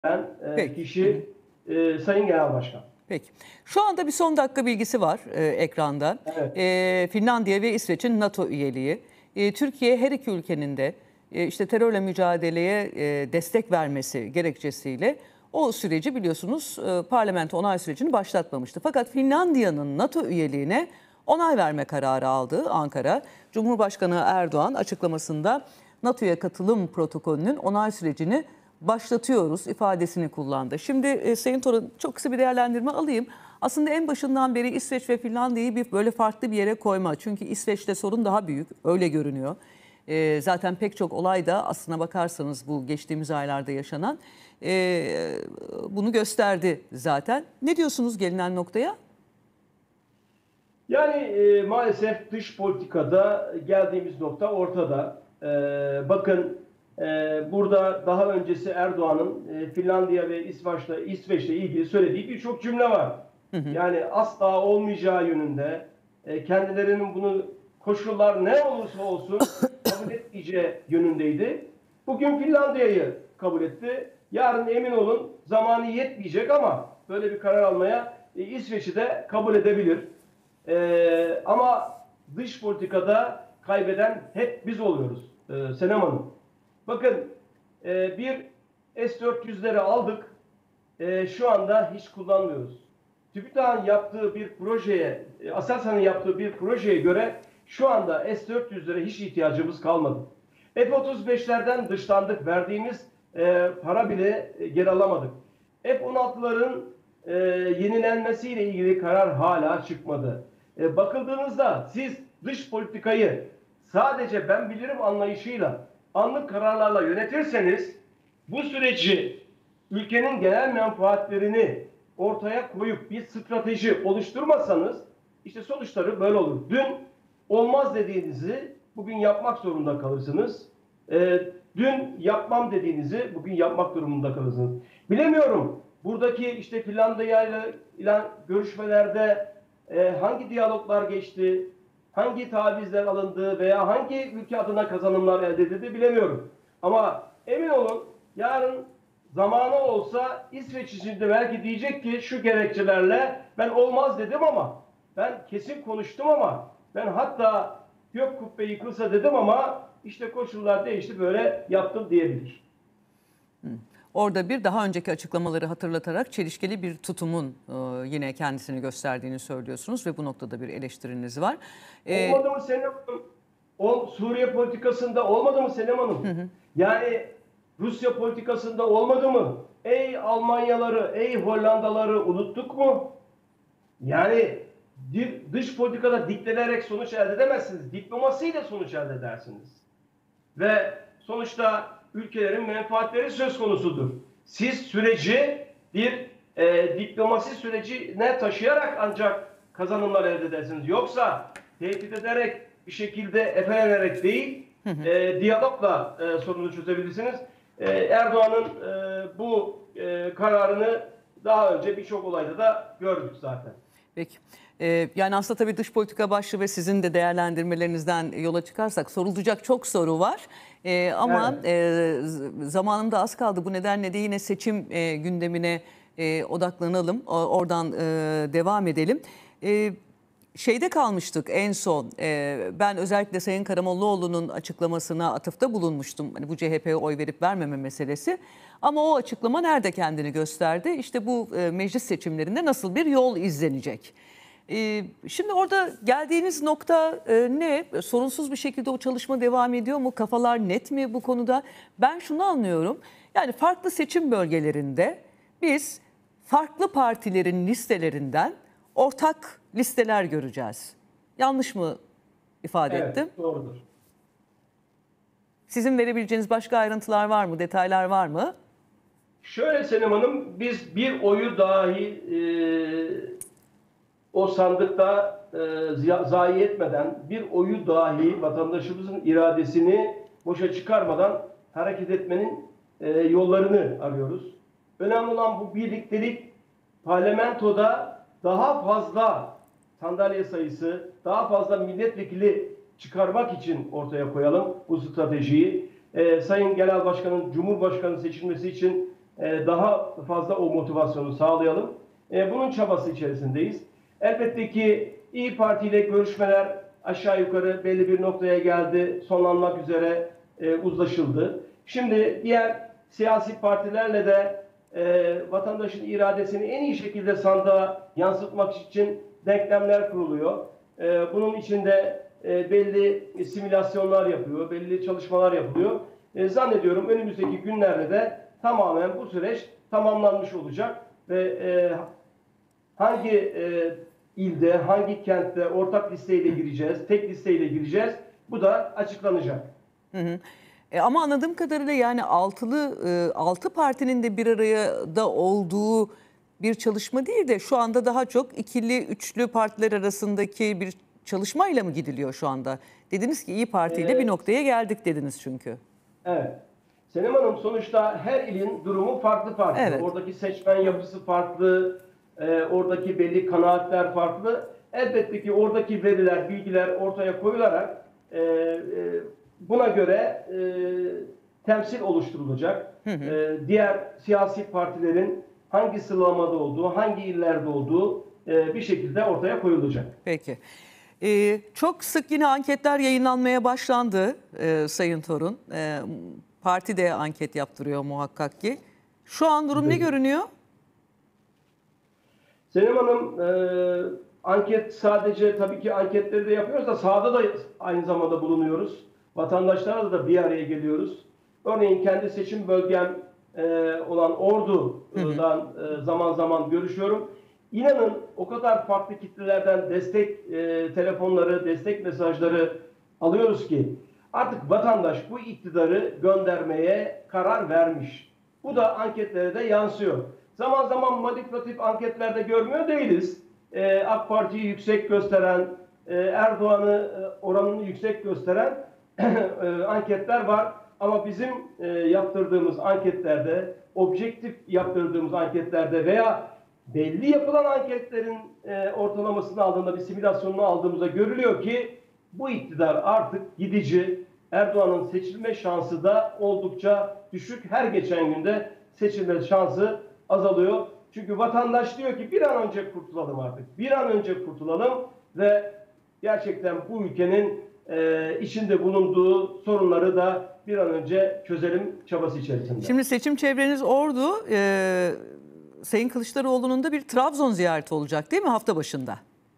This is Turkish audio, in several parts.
Peki. kişi Sayın Genel Başkan. Peki. Şu anda bir son dakika bilgisi var ekranda. Evet. Finlandiya ve İsveç'in NATO üyeliği. Türkiye her iki ülkenin de işte terörle mücadeleye destek vermesi gerekçesiyle o süreci biliyorsunuz parlamento onay sürecini başlatmamıştı. Fakat Finlandiya'nın NATO üyeliğine onay verme kararı aldı Ankara. Cumhurbaşkanı Erdoğan açıklamasında NATO'ya katılım protokolünün onay sürecini başlatıyoruz ifadesini kullandı. Şimdi Sayın Torun çok kısa bir değerlendirme alayım. Aslında en başından beri İsveç ve Finlandiya'yı bir böyle farklı bir yere koyma. Çünkü İsveç'te sorun daha büyük, öyle görünüyor. Zaten pek çok olay da aslına bakarsanız bu geçtiğimiz aylarda yaşanan bunu gösterdi zaten. Ne diyorsunuz gelinen noktaya? Yani maalesef dış politikada geldiğimiz nokta ortada. Bakın burada daha öncesi Erdoğan'ın Finlandiya ve İsveç'le ilgili söylediği birçok cümle var. Yani asla olmayacağı yönünde kendilerinin bunu koşullar ne olursa olsun kabul etmeyeceği yönündeydi. Bugün Finlandiya'yı kabul etti. Yarın emin olun zamanı yetmeyecek ama böyle bir karar almaya İsveç'i de kabul edebilir. Ama dış politikada kaybeden hep biz oluyoruz Senem Hanım. Bakın bir S-400'leri aldık. Şu anda hiç kullanmıyoruz. TÜBİTAK'ın yaptığı bir projeye, Aselsan'ın yaptığı bir projeye göre şu anda S-400'lere hiç ihtiyacımız kalmadı. F-35'lerden dışlandık. Verdiğimiz para bile geri alamadık. F-16'ların yenilenmesiyle ilgili karar hala çıkmadı. Bakıldığınızda siz dış politikayı sadece ben bilirim anlayışıyla, anlık kararlarla yönetirseniz bu süreci ülkenin genel menfaatlerini ortaya koyup bir strateji oluşturmasanız işte sonuçları böyle olur. Dün olmaz dediğinizi bugün yapmak zorunda kalırsınız. Dün yapmam dediğinizi bugün yapmak durumunda kalırsınız. Bilemiyorum buradaki işte Finlandiya ile görüşmelerde hangi diyaloglar geçti, hangi tavizler alındı veya hangi ülke adına kazanımlar elde edildi bilemiyorum. Ama emin olun yarın zamanı olsa İsveç için de belki diyecek ki şu gerekçelerle ben olmaz dedim ama ben kesin konuştum ama ben hatta gök kubbe yıkılsa dedim ama işte koşullar değişti böyle yaptım diyebilir. Orada bir daha önceki açıklamaları hatırlatarak çelişkili bir tutumun yine kendisini gösterdiğini söylüyorsunuz ve bu noktada bir eleştiriniz var. Olmadı mı Senem Hanım? O Suriye politikasında olmadı mı Senem Hanım? Yani Rusya politikasında olmadı mı? Ey Almanyaları, ey Hollandaları unuttuk mu? Yani dış politikada diklenerek sonuç elde edemezsiniz. Diplomasiyle sonuç elde edersiniz. Ve sonuçta ülkelerin menfaatleri söz konusudur. Siz süreci bir diplomasi sürecine taşıyarak ancak kazanımlar elde edersiniz. Yoksa tehdit ederek bir şekilde efelenerek değil, diyalogla sorunu çözebilirsiniz. Erdoğan'ın bu kararını daha önce birçok olayda da gördük zaten. Peki. Yani aslında tabii dış politika başlığı ve sizin de değerlendirmelerinizden yola çıkarsak sorulacak çok soru var. Ama evet, zamanında az kaldı. Bu nedenle de yine seçim gündemine odaklanalım. Oradan devam edelim. Şeyde kalmıştık en son. Ben özellikle Sayın Karamollaoğlu'nun açıklamasına atıfta bulunmuştum. Hani bu CHP'ye oy verip vermeme meselesi. Ama o açıklama nerede kendini gösterdi? İşte bu meclis seçimlerinde nasıl bir yol izlenecek? Şimdi orada geldiğiniz nokta ne? Sorunsuz bir şekilde o çalışma devam ediyor mu? Kafalar net mi bu konuda? Ben şunu anlıyorum. Yani farklı seçim bölgelerinde biz farklı partilerin listelerinden ortak listeler göreceğiz. Yanlış mı ifade ettim? Evet, doğrudur. Sizin verebileceğiniz başka ayrıntılar var mı? Detaylar var mı? Şöyle Senem Hanım, biz bir oyu dahi o sandıkta zayi etmeden, bir oyu dahi vatandaşımızın iradesini boşa çıkarmadan hareket etmenin yollarını arıyoruz. Önemli olan bu birliktelik, parlamentoda daha fazla sandalye sayısı, daha fazla milletvekili çıkarmak için ortaya koyalım bu stratejiyi. Sayın Genel Başkan'ın Cumhurbaşkanı seçilmesi için daha fazla o motivasyonu sağlayalım. Bunun çabası içerisindeyiz. Elbette ki İYİ Parti ile görüşmeler aşağı yukarı belli bir noktaya geldi, sonlanmak üzere uzlaşıldı. Şimdi diğer siyasi partilerle de vatandaşın iradesini en iyi şekilde sandığa yansıtmak için denklemler kuruluyor. Bunun içinde belli simülasyonlar yapıyor, belli çalışmalar yapılıyor. Zannediyorum önümüzdeki günlerde de tamamen bu süreç tamamlanmış olacak ve hangi ilde, hangi kentte ortak listeyle gireceğiz, tek listeyle gireceğiz, bu da açıklanacak. Hı hı. Ama anladığım kadarıyla yani altı partinin de bir arada olduğu bir çalışma değil de şu anda daha çok ikili, üçlü partiler arasındaki bir çalışmayla mı gidiliyor şu anda? Dediniz ki İYİ Parti ile bir noktaya geldik dediniz çünkü. Evet. Senem Hanım, sonuçta her ilin durumu farklı farklı. Evet. Oradaki seçmen yapısı farklı, oradaki belli kanaatler farklı. Elbette ki oradaki veriler, bilgiler ortaya koyularak buna göre temsil oluşturulacak. Diğer siyasi partilerin hangi sıralamada olduğu, hangi illerde olduğu bir şekilde ortaya koyulacak. Peki. Çok sık yine anketler yayınlanmaya başlandı Sayın Torun. Parti de anket yaptırıyor muhakkak ki. Şu an durum ne görünüyor? Senem Hanım, anket sadece tabii ki anketleri de yapıyoruz da sahada da aynı zamanda bulunuyoruz. Vatandaşlarla da bir araya geliyoruz. Örneğin kendi seçim bölgem olan Ordu'dan zaman zaman görüşüyorum. İnanın o kadar farklı kitlelerden destek telefonları, destek mesajları alıyoruz ki artık vatandaş bu iktidarı göndermeye karar vermiş. Bu da anketlere de yansıyor. Zaman zaman manipülatif anketlerde görmüyor değiliz. AK Parti'yi yüksek gösteren, Erdoğan'ı oranını yüksek gösteren anketler var. Ama bizim yaptırdığımız anketlerde, objektif yaptırdığımız anketlerde veya belli yapılan anketlerin ortalamasını aldığında, bir simülasyonunu aldığımızda görülüyor ki bu iktidar artık gidici. Erdoğan'ın seçilme şansı da oldukça düşük. Her geçen günde seçilme şansı azalıyor. Çünkü vatandaş diyor ki bir an önce kurtulalım artık. Bir an önce kurtulalım ve gerçekten bu ülkenin içinde bulunduğu sorunları da bir an önce çözelim çabası içerisinde. Şimdi seçim çevreniz Ordu. Sayın Kılıçdaroğlu'nun da bir Trabzon ziyareti olacak değil mi hafta başında?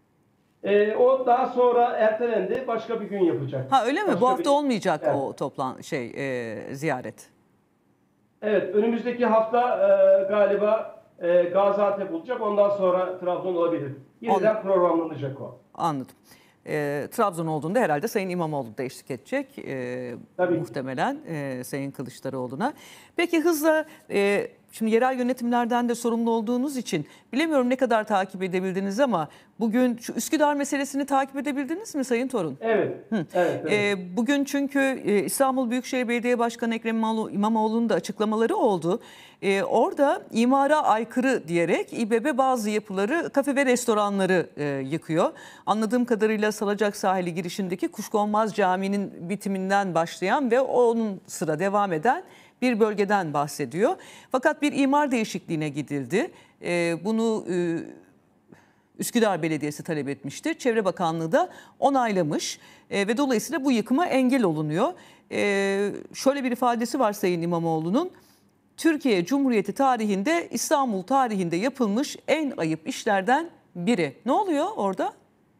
O daha sonra ertelendi. Başka bir gün yapacak. Ha öyle mi? Başka Bu hafta bir... olmayacak evet. o ziyaret. Evet, önümüzdeki hafta galiba Gaziantep olacak. Ondan sonra Trabzon olabilir. Yeniden programlanacak o. Anladım. Trabzon olduğunda herhalde Sayın İmamoğlu da eşlik edecek muhtemelen Sayın Kılıçdaroğlu'na. Peki hızla şimdi yerel yönetimlerden de sorumlu olduğunuz için bilemiyorum ne kadar takip edebildiniz ama bugün şu Üsküdar meselesini takip edebildiniz mi Sayın Torun? Evet. Evet. Bugün çünkü İstanbul Büyükşehir Belediye Başkanı Ekrem İmamoğlu'nun da açıklamaları oldu. Orada imara aykırı diyerek İBB bazı yapıları, kafe ve restoranları yıkıyor. Anladığım kadarıyla Salacak Sahili girişindeki Kuşkonmaz Camii'nin bitiminden başlayan ve onun sıra devam eden bir bölgeden bahsediyor. Fakat bir imar değişikliğine gidildi. Bunu Üsküdar Belediyesi talep etmişti. Çevre Bakanlığı da onaylamış ve dolayısıyla bu yıkıma engel olunuyor. Şöyle bir ifadesi var Sayın İmamoğlu'nun. Türkiye Cumhuriyeti tarihinde, İstanbul tarihinde yapılmış en ayıp işlerden biri. Ne oluyor orada?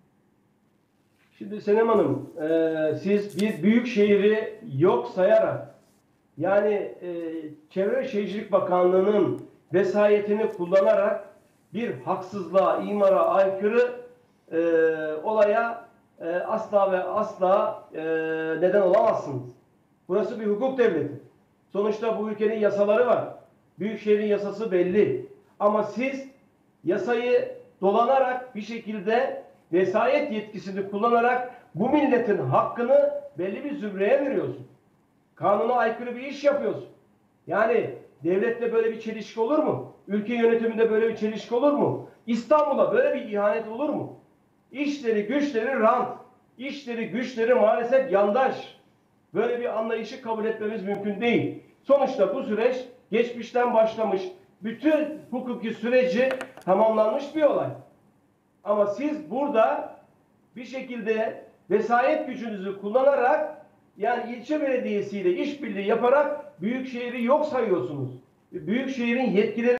Şimdi Senem Hanım, siz bir büyük şehri yok sayarak, yani Çevre ve Şehircilik Bakanlığı'nın vesayetini kullanarak bir haksızlığa, imara aykırı olaya asla ve asla neden olamazsınız. Burası bir hukuk devleti. Sonuçta bu ülkenin yasaları var. Büyükşehir'in yasası belli. Ama siz yasayı dolanarak bir şekilde vesayet yetkisini kullanarak bu milletin hakkını belli bir zümreye veriyorsun. Kanuna aykırı bir iş yapıyorsun. Yani devlette böyle bir çelişki olur mu? Ülke yönetiminde böyle bir çelişki olur mu? İstanbul'a böyle bir ihanet olur mu? İşleri güçleri rant, işleri güçleri maalesef yandaş. Böyle bir anlayışı kabul etmemiz mümkün değil. Sonuçta bu süreç geçmişten başlamış bütün hukuki süreci tamamlanmış bir olay. Ama siz burada bir şekilde vesayet gücünüzü kullanarak, yani ilçe belediyesiyle işbirliği yaparak Büyükşehir'i yok sayıyorsunuz. Büyükşehir'in yetkileri